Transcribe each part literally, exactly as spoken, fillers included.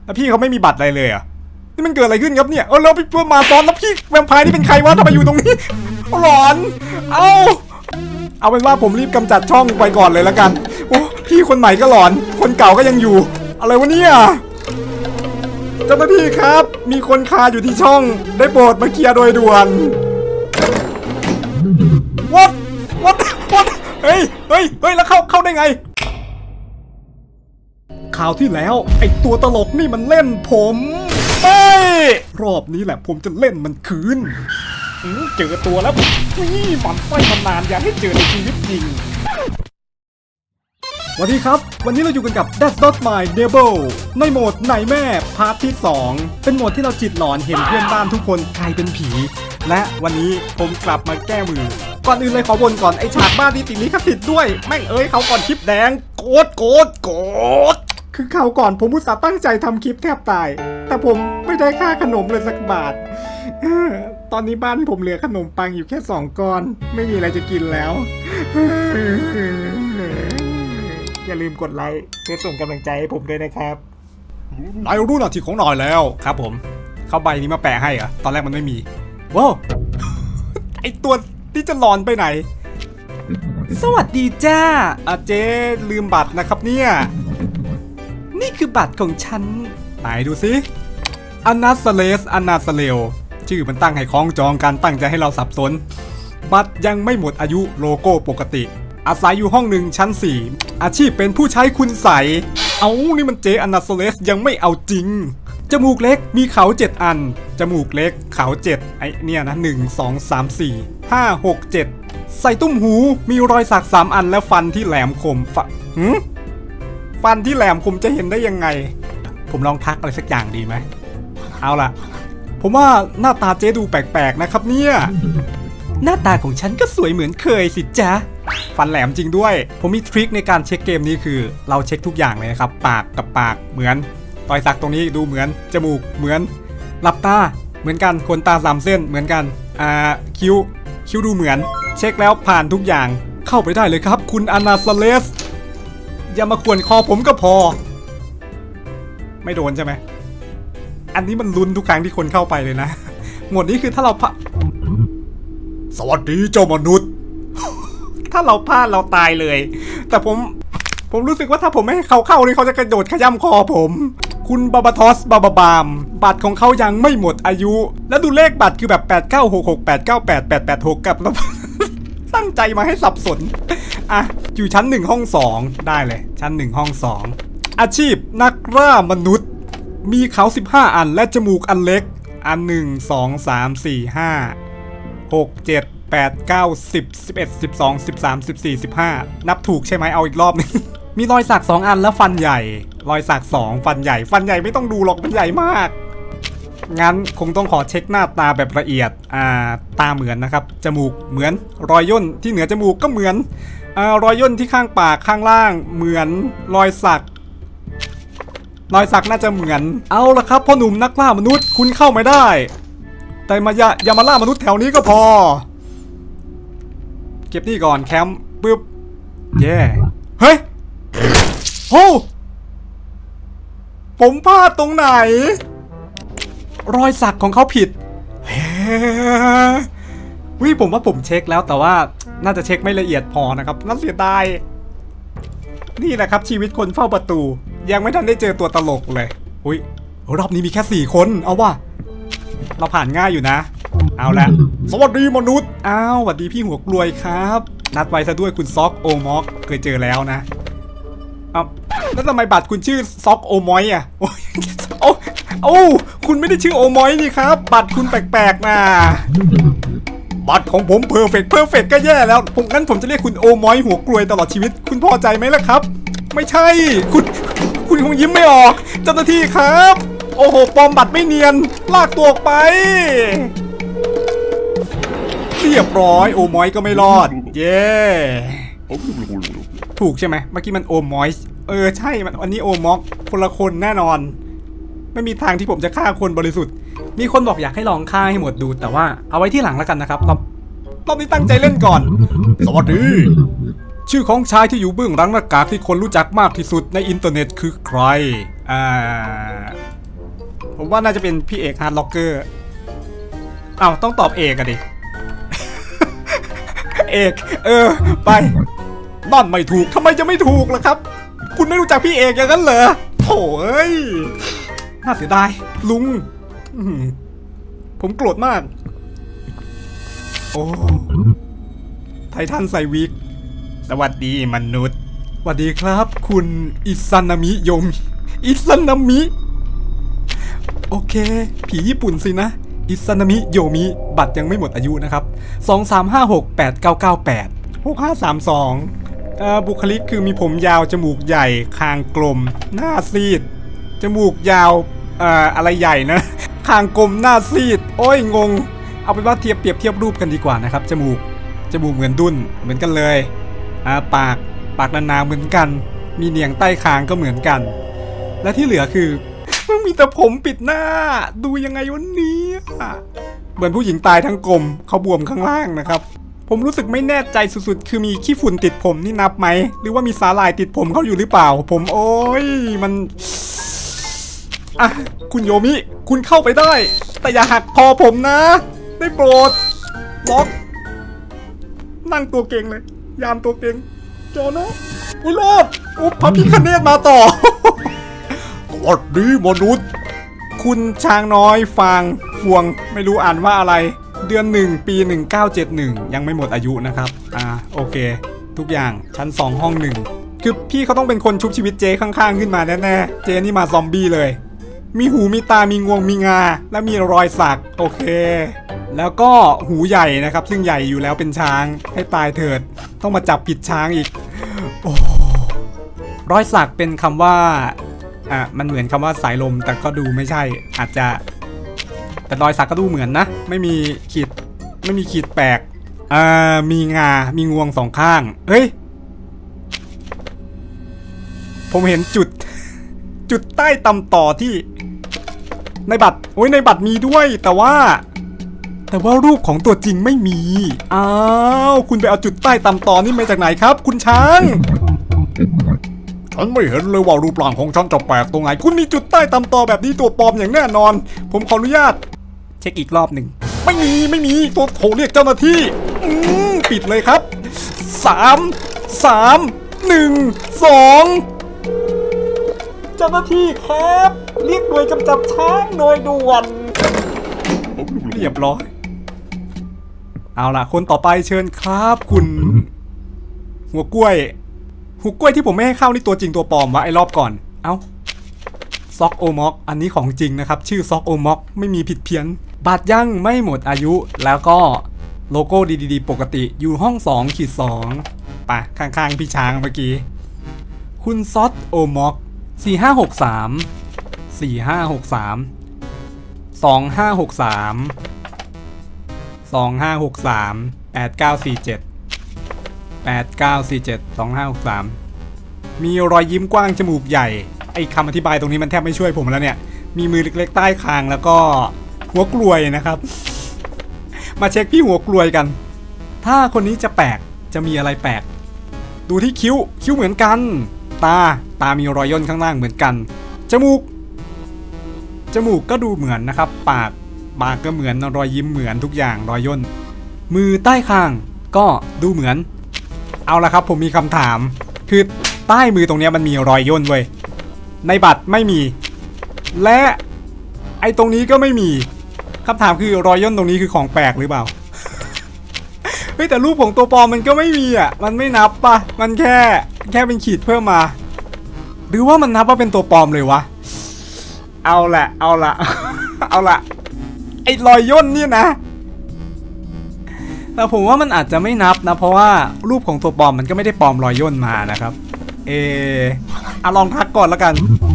แล้วพี่เขาไม่มีบัตรอะไรเลยอ่ะนี่มันเกิดอะไรขึ้นครับเนี่ยเออแล้วพี่เพื่อนมาซ้อนแล้วพี่แวมไพร์นี่เป็นใครวะทำไมอยู่ตรงนี้หลอนเอาเอาเป็นว่าผมรีบกำจัดช่องไปก่อนเลยแล้วกันโอ้พี่คนใหม่ก็หลอนคนเก่าก็ยังอยู่อะไรวะเนี่ยเจ้าหน้าที่ครับมีคนคาอยู่ที่ช่องได้โปรดมาเคลียร์โดยด่วน what what what เฮ้ยเฮ้ยเฮ้ยแล้วเข้าเข้าได้ไงคราวที่แล้วไอตัวตลกนี่มันเล่นผมเฮ้ยรอบนี้แหละผมจะเล่นมันคืนเจอตัวแล้วนี่มันไส้มานานอยากให้เจอในชีวิตจริงสวัสดีครับวันนี้เราอยู่กันกับ That's Not My Neighbor ในโหมดไหนแม่พาร์ทที่สองเป็นโหมดที่เราจิตหลอนเห็นเพื่อนบ้านทุกคนกลายเป็นผีและวันนี้ผมกลับมาแก้มือก่อนอื่นเลยขอบ่นก่อนไอฉากบ้านที่ติดลิขสิทธิ์ด้วยแม่งเอ้ยเขาก่อนคลิปแดงโกรธโกรธโกรธคือข่าวก่อนผมอุตส่าห์ตั้งใจทำคลิปแทบตายแต่ผมไม่ได้ค่าขนมเลยสักบาทตอนนี้บ้านผมเหลือขนมปังอยู่แค่สองก้อนไม่มีอะไรจะกินแล้วอย่าลืมกดไลค์เพื่อส่งกำลังใจให้ผมด้วยนะครับนายรู้หน้าที่ของนายแล้วครับผมเข้าใบนี้มาแปะให้เหรอตอนแรกมันไม่มีว้าวไอตัวที่จะหลอนไปไหนสวัสดีจ้าอาเจ๊ลืมบัตรนะครับเนี่ยนี่คือบัตรของฉันไหนดูสิอนาสเลสอนาสเลลชื่อมันตั้งให้คล้องจองการตั้งใจให้เราสับสนบัตรยังไม่หมดอายุโลโก้ปกติอาศัยอยู่ห้องหนึ่งชั้นสี่อาชีพเป็นผู้ใช้คุณใสเอานี่มันเจอนาสเลสยังไม่เอาจริงจมูกเล็กมีเขาเจ็ดอันจมูกเล็กเขาเจ็ดไอเนี่ยนะหนึ่งสองสามสี่ห้าหกเจ็ดใส่ตุ้มหูมีรอยสักสามอันและฟันที่แหลมคมฟะหืมฟันที่แหลมคมจะเห็นได้ยังไงผมลองทักอะไรสักอย่างดีไหมเอาล่ะผมว่าหน้าตาเจ๊ดูแปลกๆนะครับเนี่ยหน้าตาของฉันก็สวยเหมือนเคยสิจ๊ะฟันแหลมจริงด้วยผมมีทริคในการเช็คเกมนี้คือเราเช็คทุกอย่างเลยนะครับปากกับปากเหมือนรอยสักตรงนี้ดูเหมือนจมูกเหมือนหลับตาเหมือนกันขนตาสามเส้นเหมือนกันอ่าคิ้วคิ้วดูเหมือนเช็คแล้วผ่านทุกอย่างเข้าไปได้เลยครับคุณอนาซาเลสอย่ามาข่วนคอผมก็พอไม่โดนใช่ไหมอันนี้มันลุ้นทุกครั้งที่คนเข้าไปเลยนะหมดนี้คือถ้าเราพะสวัสดีเจ้ามนุษย์ถ้าเราพลาดเราตายเลยแต่ผมผมรู้สึกว่าถ้าผมไม่ให้เขาเข้าเลยเขาจะกระโดดขย้ำคอผมคุณบาบาทอสบาบาบามบัตรของเขายังไม่หมดอายุแล้วดูเลขบัตรคือแบบแปดเก้าหกหกแปดเก้าแปดแปดแปดหกกับตั้งใจมาให้สับสนอ่ะอยู่ชั้นหนึ่งห้องสองได้เลยชั้นหนึ่งห้องสองอาชีพนักล่ามนุษย์มีเขาสิบห้าอันและจมูกอันเล็กอันหนึ่งสองสามสี่ห้าหกเจ็ดแปดเก้าสิบสิบเอ็ดสิบสองสิบสามสิบสี่สิบห้านับถูกใช่ไหมเอาอีกรอบนึงมีรอยสักสองอันแล้วฟันใหญ่รอยสักสองฟันใหญ่ฟันใหญ่ไม่ต้องดูหรอกมันใหญ่มากงั้นคงต้องขอเช็คหน้าตาแบบละเอียดอ่าตาเหมือนนะครับจมูกเหมือนรอยย่นที่เหนือจมูกก็เหมือนอ่ารอยย่นที่ข้างปากข้างล่างเหมือนรอยสักรอยสักน่าจะเหมือนเอาละครับพ่อหนุ่มนักล่ามนุษย์คุณเข้าไม่ได้แต่มาอย่าอย่ามาล่ามนุษย์แถวนี้ก็พอเก็บนี่ก่อนแคมป์ปึ๊บเย่เฮ้ยโอ้ผมพลาดตรงไหนรอยสักของเขาผิดเฮ้วิผมว่าผมเช็คแล้วแต่ว่าน่าจะเช็คไม่ละเอียดพอนะครับน่าเสียดายนี่แหละครับชีวิตคนเฝ้าประตูยังไม่ทันได้เจอตัวตลกเลยอุ้ยรอบนี้มีแค่สี่คนเอาว่ะเราผ่านง่ายอยู่นะเอาละสวัสดีมนุษย์อ้าวสวัสดีพี่หัวกลวยครับนัดไว้ซะด้วยคุณซอกโอมอกเคยเจอแล้วนะอ้าวแล้วทำไมบัตรคุณชื่อซอกโอมอยอ่ะโอ้ยโอ้โอ้คุณไม่ได้ชื่อโอมอยนี่ครับบัตรคุณแปลกๆนะบัตรของผมเพอร์เฟกต์เพอร์เฟกต์ก็แย่แล้วผมงั้นผมจะเรียกคุณโอมอยหัวกลวยตลอดชีวิตคุณพอใจไหมล่ะครับไม่ใช่คุณคุณคงยิ้มไม่ออกเจ้าหน้าที่ครับโอ้โหปลอมบัตรไม่เนียนลากตัวออกไปเรียบร้อยโอมอยก็ไม่รอดเย้ถูกใช่ไหมเมื่อกี้มันโอมอยเออใช่มันอันนี้โอมอกคนละคนแน่นอนไม่มีทางที่ผมจะฆ่าคนบริสุทธิ์มีคนบอกอยากให้ลองฆ่าให้หมดดูแต่ว่าเอาไว้ที่หลังแล้วกันนะครับรอบรอบนี้ตั้งใจเล่นก่อนสวัสดีชื่อของชายที่อยู่เบื้องหลังหน้ากากที่คนรู้จักมากที่สุดในอินเทอร์เน็ตคือใครอ่าผมว่าน่าจะเป็นพี่เอกฮาร์ดล็อกเกอร์อ้าวต้องตอบเอกอะดิ เอกเออไปนั่นไม่ถูกทำไมจะไม่ถูกล่ะครับคุณไม่รู้จักพี่เอกอย่างนั้นเหรอโถ่เอ้ยน่าเสียดายลุงผมโกรธมากโอ้ไททันใส่วิกสวัสดีมนุษย์สวัสดีครับคุณอิซันามิโยมิอิซันามิโอเคผีญี่ปุ่นสินะอิซันามิโยมิบัตรยังไม่หมดอายุนะครับสอง สาม ห้า หก แปด เก้า เก้า แปด หก ห้า สาม สองเอ่อบุคลิกคือมีผมยาวจมูกใหญ่คางกลมหน้าซีดจมูกยาวเอ่ออะไรใหญ่นะคางกลมหน้าซีดโอ้ยงงเอาเป็นว่าเทียบเปรียบเทียบรูปกันดีกว่านะครับจมูกจมูกเหมือนดุ้นเหมือนกันเลยอ่าปากปากนาๆเหมือนกันมีเหนียงใต้คางก็เหมือนกันและที่เหลือคือมันมีแต่ผมปิดหน้าดูยังไงวันนี้เหมือนผู้หญิงตายทั้งกลมเขาบวมข้างล่างนะครับผมรู้สึกไม่แน่ใจสุดๆคือมีขี้ฝุ่นติดผมนี่นับไหมหรือว่ามีสาหร่ายติดผมเขาอยู่หรือเปล่าผมโอ้ยมันอ่ะคุณโยมิคุณเข้าไปได้แต่อย่าหักคอผมนะได้โปรดล็อกนั่งตัวเก่งเลยยามตัวเก่งโจนะอุ้ยรอดอุ๊บพระพิฆเนศมาต่อสวัสดีมนุษย์คุณช้างน้อยฟางฟวงไม่รู้อ่านว่าอะไรเดือนหนึ่งปีหนึ่งเก้าเจ็ดหนึ่งยังไม่หมดอายุนะครับอ่าโอเคทุกอย่างชั้นสองห้องหนึ่งคือพี่เขาต้องเป็นคนชุบชีวิตเจข้างๆขึ้นมาแน่ๆเจนี่มาซอมบี้เลยมีหูมีตามีงวงมีงาและมีรอยสักโอเคแล้วก็หูใหญ่นะครับซึ่งใหญ่อยู่แล้วเป็นช้างให้ตายเถิดต้องมาจับผิดช้างอีกโอ้รอยสักเป็นคำว่าอ่ะมันเหมือนคำว่าสายลมแต่ก็ดูไม่ใช่อาจจะแต่รอยสักก็ดูเหมือนนะไม่มีขีดไม่มีขีดแปลกอ่ามีงามีงวงสองข้างเฮ้ยผมเห็นจุดจุดใต้ตำต่อที่ในบัตรโอ้ยในบัตรมีด้วยแต่ว่าแต่ว่ารูปของตัวจริงไม่มีอ้าวคุณไปเอาจุดใต้ตำต่อนี่มาจากไหนครับคุณช้างฉันไม่เห็นเลยว่ารูปร่างของฉันจะแปลกตรงไหนคุณมีจุดใต้ตำต่อแบบนี้ตัวปลอมอย่างแน่นอนผมขออนุญาตเช็คอีกรอบหนึ่งไม่มีไม่มีตัวโทรเรียกเจ้าหน้าที่อืมปิดเลยครับสามสามหนึ่งสองเจ้าหน้าที่ครับเรียกหน่วยกำจัดช้างหน่วยด่วนเรียบร้อยเอาล่ะคนต่อไปเชิญครับคุณหัวกล้วยหัวกล้วยที่ผมไม่ให้เข้านี่ตัวจริงตัวปลอมวะไอ้รอบก่อนเอ้าซอกโอม็อกอันนี้ของจริงนะครับชื่อซอกโอม็อกไม่มีผิดเพี้ยนบัตรยังไม่หมดอายุแล้วก็โลโก้ดีๆปกติอยู่ห้องสองขีดสองไปข้างๆพี่ช้างเมื่อกี้คุณซอสโอม็อกสี่ห้าหกสามสี่ห้าหกสามสองห้าหกสามสองห้าหกสามแปดเก้าสี่เจ็ดแปดเก้าสี่เจ็ดสองห้าหกสามมีรอยยิ้มกว้างจมูกใหญ่ไอ้คำอธิบายตรงนี้มันแทบไม่ช่วยผมแล้วเนี่ยมีมือเล็กๆใต้คางแล้วก็หัวกลวยนะครับมาเช็คพี่หัวกลวยกันถ้าคนนี้จะแปลกจะมีอะไรแปลกดูที่คิ้วคิ้วเหมือนกันตาตามีรอยย่นข้างล่างเหมือนกันจมูกจมูกก็ดูเหมือนนะครับปากปากก็เหมือนรอยยิ้มเหมือนทุกอย่างรอยย่นมือใต้คางก็ดูเหมือนเอาละครับผมมีคำถามคือใต้มือตรงนี้มันมีรอยย่นเว้ยในบัตรไม่มีและไอ้ตรงนี้ก็ไม่มีคำถามคือรอยย่นตรงนี้คือของแปลกหรือเปล่า เฮ้ยแต่รูปของตัวปลอมมันก็ไม่มีอ่ะมันไม่นับป่ะมันแค่แค่เป็นขีดเพิ่มมาหรือว่ามันนับว่าเป็นตัวปลอมเลยวะเอาแหละเอาละ เอาละไอ้รอยย่นนี่นะแต่ผมว่ามันอาจจะไม่นับนะเพราะว่ารูปของตัวปลอมมันก็ไม่ได้ปลอมรอยย่นมานะครับเออเอาลองทักก่อนแล้วกัน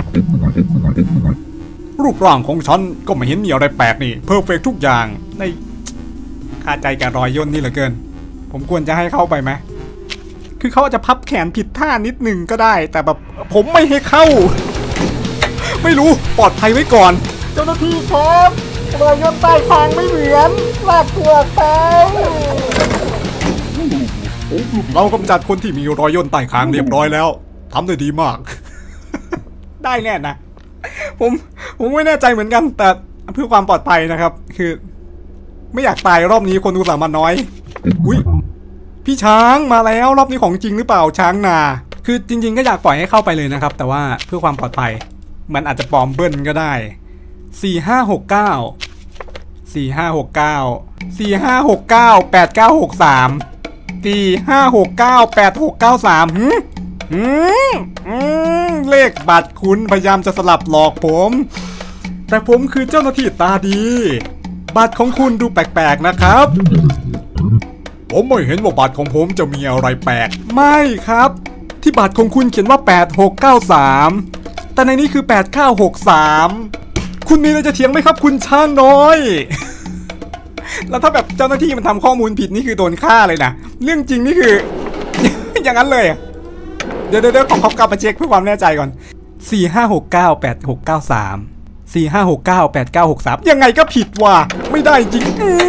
รูปร่างของฉันก็ไม่เห็นมีอะไรแปลกนี่เพอร์เฟกทุกอย่างในคาใจกับรอยย่นนี่เหลือเกินผมควรจะให้เข้าไปไหมคือเขาจะพับแขนผิดท่านิดนึงก็ได้แต่แบบผมไม่ให้เข้าไม่รู้ปลอดภัยไว้ก่อนเจ้าหน้าที่ครับรอยย่นใต้คางไม่เหมือนลากตัวไปเรากำจัดคนที่มีรอยย่นใต้คางเรียบร้อยแล้วทำได้ดีมาก ได้แน่นะผมผมไม่แน่ใจเหมือนกันแต่เพื่อความปลอดภัยนะครับคือไม่อยากตายรอบนี้คนอุตส่าห์มาน้อยอุ้ยพี่ช้างมาแล้วรอบนี้ของจริงหรือเปล่าช้างนาคือจริงๆก็อยากปล่อยให้เข้าไปเลยนะครับแต่ว่าเพื่อความปลอดภัยมันอาจจะปลอมเบิ้ลก็ได้สี่ห้าหกเก้าสี่ห้าหกเก้าสี่ห้าหกเก้าแปดเก้าหกสามสี่ห้าหกเก้าแปดหกเก้าสามหืมหืมหืมเลขบัตรคุณพยายามจะสลับหลอกผมแต่ผมคือเจ้าหน้าที่ตาดีบัตรของคุณดูแปลกๆนะครับผมไม่เห็นว่าบัตรของผมจะมีอะไรแปลกไม่ครับที่บัตรของคุณเขียนว่าแปดหกเก้าสามแต่ในนี้คือแปดเก้าหกสามคุณมีอะไรจะเถียงไหมครับคุณช้างน้อย แล้วถ้าแบบเจ้าหน้าที่มันทำข้อมูลผิดนี่คือโดนฆ่าเลยนะเรื่องจริงนี่คือ อย่างนั้นเลยเดี๋ยวเดี๋ยวขอเขากลับมาเช็คเพื่อความแน่ใจก่อนสี่ห้าหกเก้าแปดหกเก้าสามสี่ห้าหกเก้าแปดเก้าหกสามยังไงก็ผิดว่ะไม่ได้จริง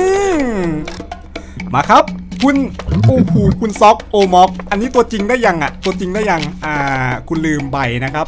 มาครับคุณโอ้โหคุณซ็อกโอม็อกอันนี้ตัวจริงได้ยังอ่ะตัวจริงได้ยังอ่าคุณลืมใบนะครับ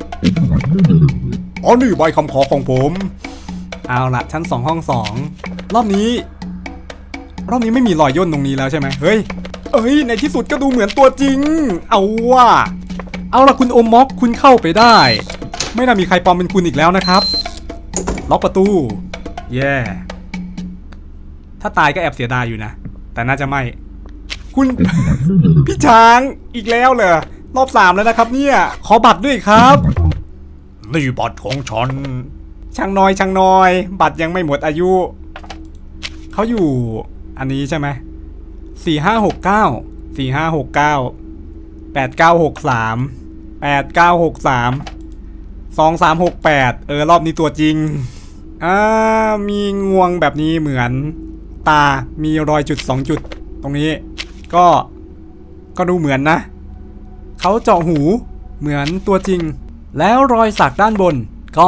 อ๋อนี่ใบคำขอของผมเอาละชั้นสองห้องสองรอบนี้รอบนี้ไม่มีรอยย่นตรงนี้แล้วใช่ไหมเฮ้ยเอ้ยในที่สุดก็ดูเหมือนตัวจริงเอาว่ะเอาละคุณโอม็อกคุณเข้าไปได้ไม่น่ามีใครปลอมเป็นคุณอีกแล้วนะครับล็อกประตูแย่ yeah. ถ้าตายก็แอบเสียดายอยู่นะแต่น่าจะไม่คุณ พี่ช้างอีกแล้วเหรอรอบสามแล้วนะครับเนี่ยขอบัตรด้วยครับนี่บัตรของฉันช่างน้อยช่างน้อยบัตรยังไม่หมดอายุเขาอยู่อันนี้ใช่ไหมสี่ห้าหกเก้าสี่ห้าหกเก้าแปดเก้าหกสามแปดเก้าหกสามสองสามหกแปดเออรอบนี้ตัวจริงอ่ามีงวงแบบนี้เหมือนตามีรอยจุดสองจุดตรงนี้ก็ก็ดูเหมือนนะเขาเจาะหูเหมือนตัวจริงแล้วรอยสักด้านบนก็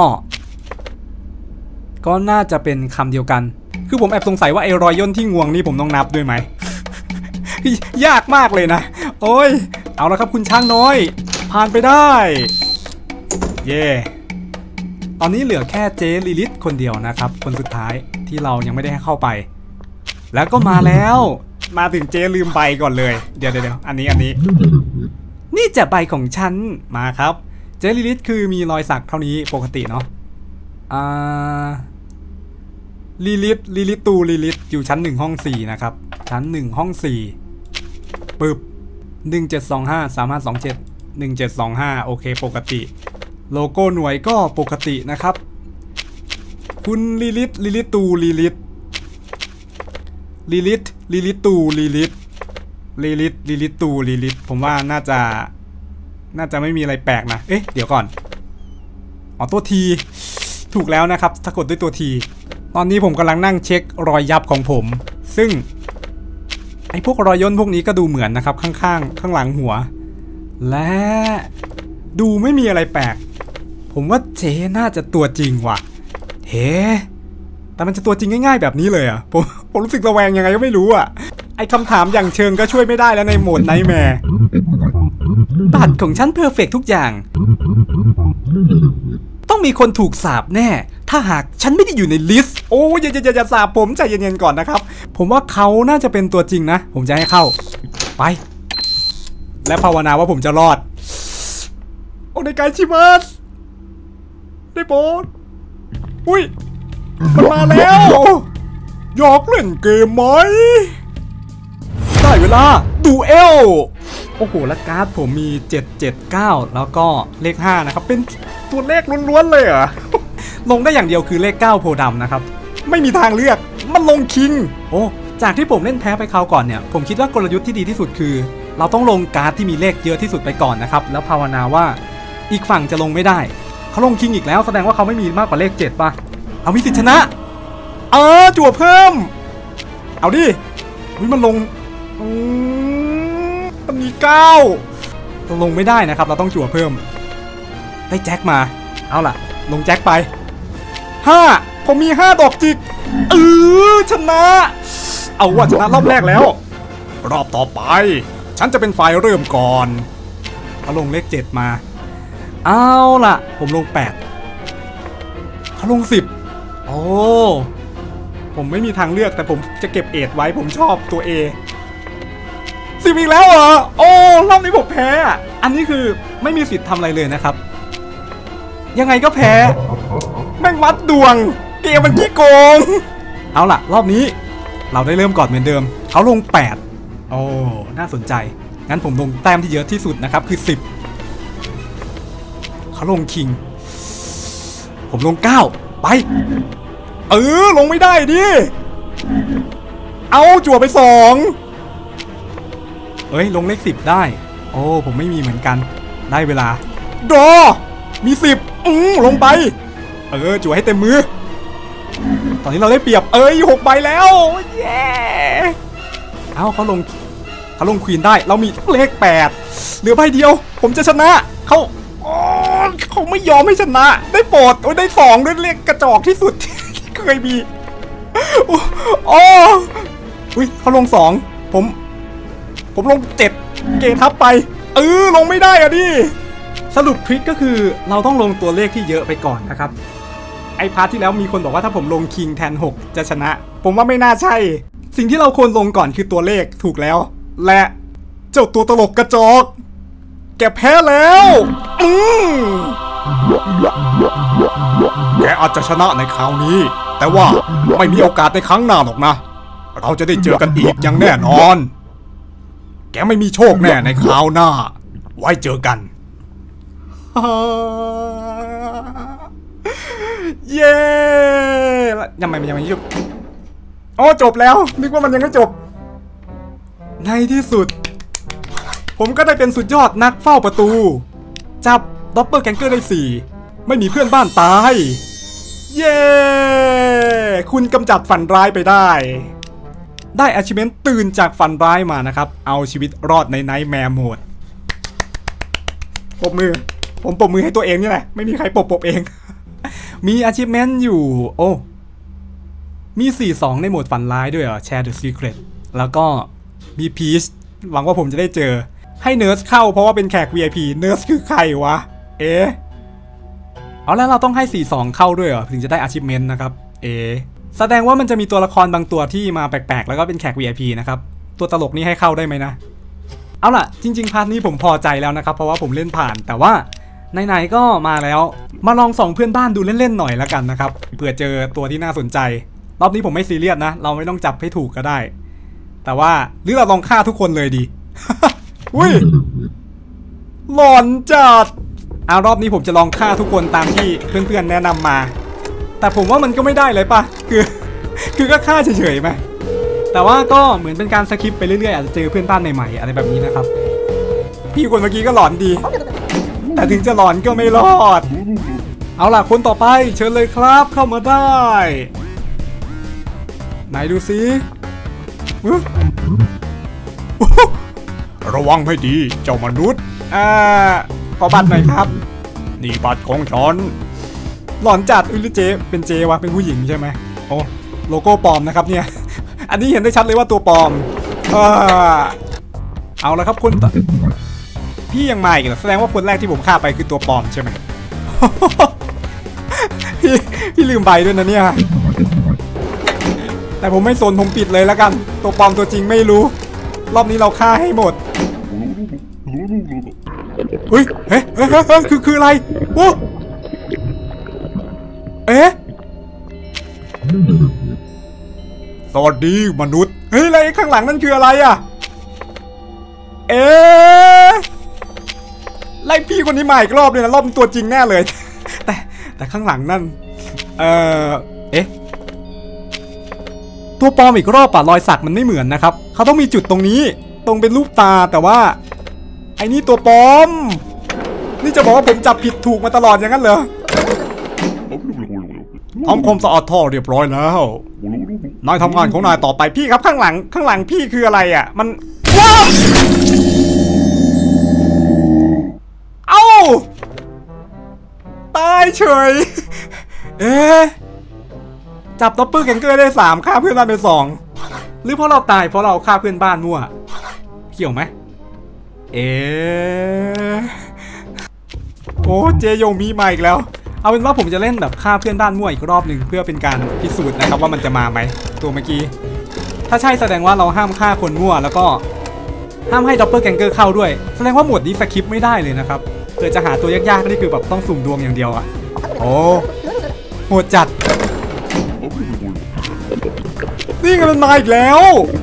ก็น่าจะเป็นคำเดียวกันคือผมแอบสงสัยว่าไอ้รอยย่นที่งวงนี่ผมต้องนับด้วยไหม ยากมากเลยนะโอ้ยเอาละครับคุณช้างน้อยผ่านไปได้เย่ตอนนี้เหลือแค่เจลิลิตคนเดียวนะครับคนสุดท้ายที่เรายังไม่ได้ให้เข้าไปแล้วก็มาแล้วมาถึงเจลืมใบก่อนเลยเดี๋ยวเดี๋ยวอันนี้อันนี้นี่จะใบของฉันมาครับเจลิลิตคือมีรอยสักเท่านี้ปกติเนาะอ่าลิลิตลิลิตตูลิลิตอยู่ชั้นหนึ่งห้องสี่นะครับชั้นหนึ่งห้องสี่ปึ๊บหนึ่งเจ็ดสองห้าสามห้าสองเจ็ดหนึ่งเจ็ดสองห้าโอเคปกติโลโก้หน่วยก็ปกตินะครับคุณลิลิตลิลิตตูลิลิตลิลิตลิลิตตูลิลิตลิลิตลิลิตตูลิลิตผมว่าน่าจะน่าจะไม่มีอะไรแปลกนะเอ๊ะเดี๋ยวก่อนอ๋อตัวทีถูกแล้วนะครับถ้ากดด้วยตัวทีตอนนี้ผมกำลังนั่งเช็ครอยยับของผมซึ่งไอ้พวกรอยย่นพวกนี้ก็ดูเหมือนนะครับข้างๆข้างหลังหัวและดูไม่มีอะไรแปลกผมว่าเจน่าจะตัวจริงว่ะเฮ้แต่มันจะตัวจริงง่ายๆแบบนี้เลยอ่ะผมผมรู้สึกระแวงยังไงก็ไม่รู้อ่ะไอ้คำถามอย่างเชิงก็ช่วยไม่ได้แล้วในโหมดไนท์แมร์บัตรของฉันเพอร์เฟกต์ทุกอย่างต้องมีคนถูกสาปแน่ถ้าหากฉันไม่ได้อยู่ในลิสต์โอ้ยอย่าอย่าอย่าสาปผมใจเย็นๆก่อนนะครับผมว่าเขาน่าจะเป็นตัวจริงนะผมจะให้เข้าไปและภาวนาว่าผมจะรอดโอ้ในกายชิมัสได้โปรดอุ้ยมันมาแล้วอยากเล่นเกมไหมได้เวลาดูเอลโอ้โหและการ์ดผมมีเจ็ด เจ็ด เก้าแล้วก็เลขห้านะครับเป็นตัวเลขล้วนๆเลยเหรอ ลงได้อย่างเดียวคือเลขเก้าโพดำนะครับไม่มีทางเลือกมันลงคิงโอ้จากที่ผมเล่นแพ้ไปคราวก่อนเนี่ยผมคิดว่ากลยุทธ์ที่ดีที่สุดคือเราต้องลงการ์ดที่มีเลขเยอะที่สุดไปก่อนนะครับแล้วภาวนาว่าอีกฝั่งจะลงไม่ได้เขาลงคิงอีกแล้วแสดงว่าเขาไม่มีมากกว่าเลขเจ็ดป่ะเอามีสิทธิชนะเออจั่วเพิ่มเอาดิวิมันลงมันมีเก้าลงไม่ได้นะครับเราต้องจั่วเพิ่มได้แจ็คมาเอาล่ะลงแจ็คไปห้าผมมีห้าดอกจิกเออชนะเอาว่าชนะรอบแรกแล้วรอบต่อไปฉันจะเป็นฝ่ายเริ่มก่อนเขาลงเลขเจ็ดมาเอาล่ะผมลงแปดเขาลงสิบโอ้ผมไม่มีทางเลือกแต่ผมจะเก็บเอทไว้ผมชอบตัว A สิบอีกแล้วเหรอโอ้รอบนี้ผมแพ้อันนี้คือไม่มีสิทธิ์ทำอะไรเลยนะครับยังไงก็แพ้แม่งวัดดวงเกมมันขี้โกงเอาล่ะรอบนี้เราได้เริ่มก่อนเหมือนเดิมเขาลงแปดโอ้น่าสนใจงั้นผมลงแต้มที่เยอะที่สุดนะครับคือสิบเขาลงคิงผมลงเก้าไปเออลงไม่ได้ดิเอาจั่วไปสองเอ้ยลงเลขสิบได้โอ้ผมไม่มีเหมือนกันได้เวลาดอมีสิบอืมลงไปเออจั่วให้เต็มมือตอนนี้เราได้เปรียบเอ้ยหกใบแล้วเย้เอาเขาลงเขาลงควีนได้เรามีเลขแปดเหลือใบเดียวผมจะชนะเขาเขาไม่ยอมให้ชนะได้โปรดโอ้ยได้สองด้วยเลขกระจอกที่สุดที่เคยมีโอ้อุ้ยเขาลงสองผมผมลงเจ็ดเกทับไปเออลงไม่ได้อะดิสรุปทริคก็คือเราต้องลงตัวเลขที่เยอะไปก่อนนะครับไอพาร์ทที่แล้วมีคนบอกว่าถ้าผมลงคิงแทนหกจะชนะผมว่าไม่น่าใช่สิ่งที่เราควรลงก่อนคือตัวเลขถูกแล้วและเจ้าตัวตลกกระจอกแกแพ้แล้วอืมแกอาจจะชนะในคราวนี้แต่ว่าไม่มีโอกาสในครั้งหน้าหรอกนะเราจะได้เจอกันอีกอย่างแน่นอนแกไม่มีโชคแน่ในคราวหน้าไว้เจอกันเย้ยังไม่ยังไม่จบโอ้จบแล้วนึกว่ามันยังไม่จบในที่สุดผมก็ได้เป็นสุดยอดนักเฝ้าประตูจับด็อปเปอร์แกงเกอร์ได้สี่ไม่มีเพื่อนบ้านตายเย้คุณกำจัดฝันร้ายไปได้ได้ achievement ตื่นจากฝันร้ายมานะครับเอาชีวิตรอดในไนท์แมร์โหมดปรบมือผมปรบมือให้ตัวเองนี่แหละไม่มีใครปรบปรบเองมี achievement อยู่โอ้มีสี่สองในโหมดฝันร้ายด้วยเหรอ Share the Secret แล้วก็มีพีชหวังว่าผมจะได้เจอให้เนิร์สเข้าเพราะว่าเป็นแขก วี ไอ พี เนิร์สคือใครวะเอ๊ะเอาแล้วเราต้องให้สี่สองเข้าด้วยเหรอถึงจะได้ achievement นะครับเอ๊ะแสดงว่ามันจะมีตัวละครบางตัวที่มาแปลกๆแล้วก็เป็นแขก วี ไอ พี นะครับตัวตลกนี่ให้เข้าได้ไหมนะเอาล่ะจริงๆพาร์ทนี้ผมพอใจแล้วนะครับเพราะว่าผมเล่นผ่านแต่ว่าไหนๆก็มาแล้วมาลองส่องเพื่อนบ้านดูเล่นๆหน่อยแล้วกันนะครับเผื่อเจอตัวที่น่าสนใจรอบนี้ผมไม่ซีเรียสนะเราไม่ต้องจับให้ถูกก็ได้แต่ว่าหรือเราลองฆ่าทุกคนเลยดี อุ้ยหลอนจัดเอารอบนี้ผมจะลองฆ่าทุกคนตามที่เพื่อนๆแนะนำมาแต่ผมว่ามันก็ไม่ได้เลยปะคือคือก็ฆ่าเฉยๆไหมแต่ว่าก็เหมือนเป็นการสคิปไปเรื่อยๆอาจจะเจอเพื่อนบ้านใหม่ๆอะไรแบบนี้นะครับพี่คนเมื่อกี้ก็หลอนดีแต่ถึงจะหลอนก็ไม่รอดเอาล่ะคนต่อไปเชิญเลยครับเข้ามาได้ไหนดูสิระวังให้ดีเจ้ามนุษย์อ่าขอบัตรหน่อยครับนี่บัตรของฉันหลอนจัดอุ้ยเจเป็นเจวะเป็นผู้หญิงใช่ไหมโอ้โลโก้ปลอมนะครับเนี่ยอันนี้เห็นได้ชัดเลยว่าตัวปลอมเออเอาละครับคุณพี่ยังมาอีกเหรอแสดงว่าคนแรกที่ผมฆ่าไปคือตัวปลอมใช่ไหม พี่พี่ลืมใบด้วยนะเนี่ยแต่ผมไม่สนผมปิดเลยแล้วกันตัวปลอมตัวจริงไม่รู้รอบนี้เราฆ่าให้หมดเฮ้ยเฮ้ยเฮ้ยเฮ้ยคือคืออะไรโอ้เอ๊ะสวัสดีมนุษย์เฮ้ยอะไรข้างหลังนั่นคืออะไรอ่ะเอ๊ะไล่พี่คนนี้มาอีกรอบเลยนะรอบตัวจริงแน่เลยแต่แต่ข้างหลังนั่นเออเอ๊ะตัวปลอมอีกรอบป่ะรอยสักมันไม่เหมือนนะครับเขาต้องมีจุดตรงนี้ตรงเป็นรูปตาแต่ว่าไอ้นี่ตัวปลอมนี่จะบอกว่าผมจับผิดถูกมาตลอดอย่างนั้นเหรอทำความสะอาดท่อเรียบร้อยแล้วนายทำงานของนายต่อไปพี่ครับข้างหลังข้างหลังพี่คืออะไรอ่ะมันว้าวเอ้าตายเฉยเอ๊ะจับด็อปเปอร์แกงเกอร์ได้สามฆ่าเพื่อนบ้านไปสองหรือเพราะเราตายเพราะเราฆ่าเพื่อนบ้านมั่วเกี่ยวไหมเอ๊ะโอ้เจโยมีมาอีกแล้วเอาเป็นว่าผมจะเล่นแบบฆ่าเพื่อนบ้านมั่วอีกรอบหนึ่งเพื่อเป็นการพิสูจน์นะครับว่ามันจะมาไหมตัวเมื่อกี้ถ้าใช่แสดงว่าเราห้ามฆ่าคนมั่วแล้วก็ห้ามให้ด็อปเปอร์แกงเกอร์เข้าด้วยแสดงว่าหมวดนี้สคริปต์ไม่ได้เลยนะครับเกิดจะหาตัวยากๆนี่คือแบบต้องสุ่มดวงอย่างเดียวอะโอ้โหดจัดนี่ไงมันมาอีกแล้ว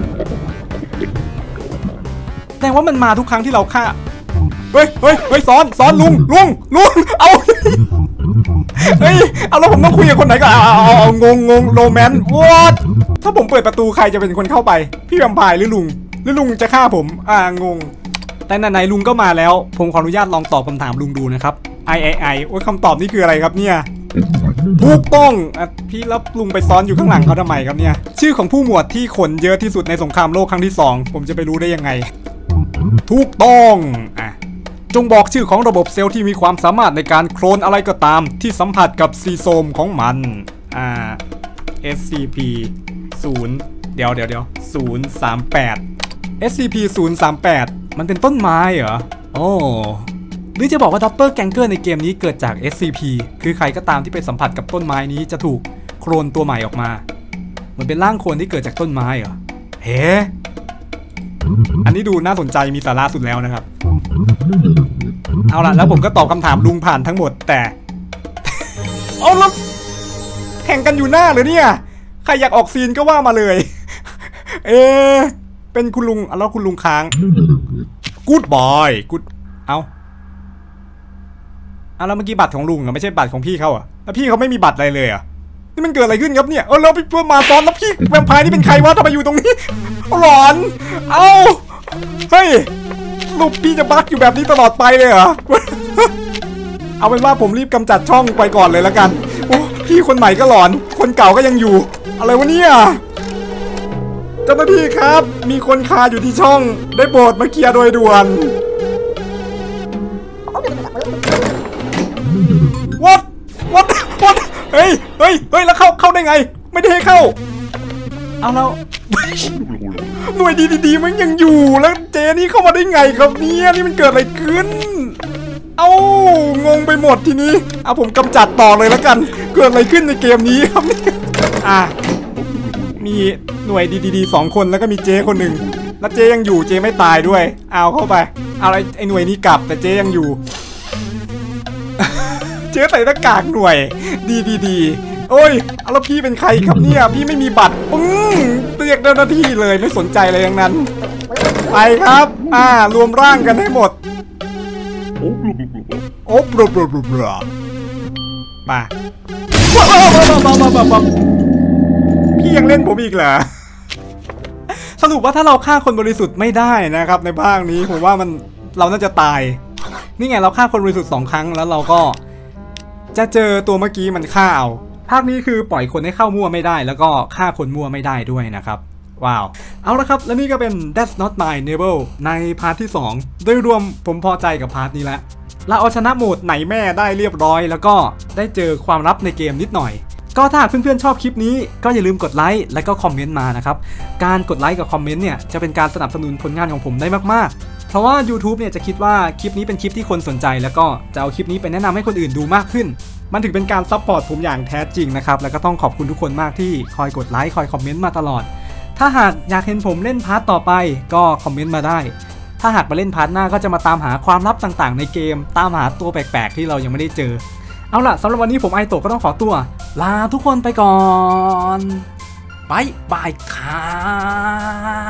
แสดงว่ามันมาทุกครั้งที่เราฆ่าเฮ้ยเฮ้ยเฮ้ยซ้อนซ้อนลุงลุงลุงเอาเฮ้ยเอาแล้วผมต้องคุยกับคนไหนก่อนเอาเอาเอางงงงโรแมนต์วอทถ้าผมเปิดประตูใครจะเป็นคนเข้าไปพี่แวมไพร์หรือลุงหรือลุงจะฆ่าผมอ่างงแต่ไหนๆลุงก็มาแล้วผมขออนุญาตลองตอบคำถามลุงดูนะครับไอไอไอโอ้ยคำตอบนี่คืออะไรครับเนี่ยถูกต้องอ่ะพี่แล้วลุงไปซ้อนอยู่ข้างหลังเขาทำไมครับเนี่ยชื่อของผู้หมวดที่ขนเยอะที่สุดในสงครามโลกครั้งที่สองผมจะไปรู้ได้ยังไงถูกต้องอ่ะจงบอกชื่อของระบบเซลล์ที่มีความสามารถในการโคลนอะไรก็ตามที่สัมผัสกับซีโซมของมันอ่า เอส ซี พี ศูนย์เดี๋ยวเดี๋ยวเดี๋ยวศูนย์สามแปด เอส ซี พี ศูนย์สามแปดมันเป็นต้นไม้เหรอโอ้หรือจะบอกว่าดับเบิลแกงเกอร์ในเกมนี้เกิดจาก เอส ซี พี คือใครก็ตามที่ไปสัมผัสกับต้นไม้นี้จะถูกโคลนตัวใหม่ออกมามันเป็นร่างโคลนที่เกิดจากต้นไม้เหรอเฮ้อันนี้ดูน่าสนใจมีสาระสุดแล้วนะครับเอาล่ะแล้วผมก็ตอบคำถามลุงผ่านทั้งหมดแต่เอาแล้วแข่งกันอยู่หน้าเลยเนี่ยใครอยากออกซีนก็ว่ามาเลยเอเป็นคุณลุงแล้วคุณลุงค้างกู๊ดบอยกู๊ดเอาเอาแล้วเมื่อกี้บัตรของลุงอะไม่ใช่บัตรของพี่เขาอะแล้วพี่เขาไม่มีบัตรอะไรเลยอะนี่มันเกิดอะไรขึ้นครับเนี่ยเออแล้วพี่เพื่อนมาซ้อนแล้วพี่แวมไพร์นี่เป็นใครวะทำไมอยู่ตรงนี้หลอนเอาเฮ้ยลูกพี่จะบักอยู่แบบนี้ตลอดไปเลยเหรอเอาเป็นว่าผมรีบกำจัดช่องไปก่อนเลยแล้วกันโอ้พี่คนใหม่ก็หลอนคนเก่าก็ยังอยู่อะไรวะเนี่ยเจ้าหน้าที่ครับมีคนคาอยู่ที่ช่องได้โปรดมาเคลียร์โดยด่วน What What What เฮ้ยเฮ้ยเฮ้ยแล้วเข้าเข้าได้ไงไม่ได้ให้เข้าเอาแล้วหน่วยดีๆมันยังอยู่แล้วเจนี่เข้ามาได้ไงครับเนี่ยนี่มันเกิดอะไรขึ้นเอ้างงไปหมดทีนี้เอาผมกำจัดต่อเลยแล้วกันเกิดอะไรขึ้นในเกมนี้ครับอ่ะมีหน่วยดีๆสองคนแล้วก็มีเจคนหนึ่งแล้วเจยังอยู่เจไม่ตายด้วยเอาเข้าไปเอาไอ้ไอ้หน่วยนี้กลับแต่เจยังอยู่ เจใส่หน้ากากหน่วยดีๆโอ้ยเอาแล้วพี่เป็นใครครับเนี่ยพี่ไม่มีบัตรปึ้งเรียกเจ้าหน้าที่เลยไม่สนใจอะไรอย่างนั้นไปครับอ่ารวมร่างกันให้หมดโอ้บลบลบลบมาพี่ยังเล่นผมอีกเหรอสรุปว่าถ้าเราฆ่าคนบริสุทธิ์ไม่ได้นะครับในภาคนี้ผมว่ามันเราน่าจะตายนี่ไงเราฆ่าคนบริสุทธิ์สองครั้งแล้วเราก็จะเจอตัวเมื่อกี้มันฆ่าเอาภาคนี้คือปล่อยคนให้เข้ามั่วไม่ได้แล้วก็ฆ่าคนมั่วไม่ได้ด้วยนะครับว้าวเอาละครับและนี่ก็เป็น That's Not My Neighbor ในพาร์ทที่สองโดยรวมผมพอใจกับพาร์ทนี้แล้วเราเอาชนะโหมดไหนแม่ได้เรียบร้อยแล้วก็ได้เจอความลับในเกมนิดหน่อยก็ถ้าเพื่อนๆชอบคลิปนี้ก็อย่าลืมกดไลค์และก็คอมเมนต์มานะครับการกดไลค์กับคอมเมนต์เนี่ยจะเป็นการสนับสนุนผลงานของผมได้มากๆเพราะว่า YouTube เนี่ยจะคิดว่าคลิปนี้เป็นคลิปที่คนสนใจแล้วก็จะเอาคลิปนี้ไปแนะนำให้คนอื่นดูมากขึ้นมันถือเป็นการซัพพอร์ตผมอย่างแท้จริงนะครับแล้วก็ต้องขอบคุณทุกคนมากที่คอยกดไลค์คอยคอมเมนต์มาตลอดถ้าหากอยากเห็นผมเล่นพาร์ทต่อไปก็คอมเมนต์มาได้ถ้าหากมาเล่นพาร์ทหน้าก็จะมาตามหาความลับต่างๆในเกมตามหาตัวแปลกๆที่เรายังไม่ได้เจอเอาล่ะสำหรับวันนี้ผมไอโตะก็ต้องขอตัวลาทุกคนไปก่อนบายบายครับ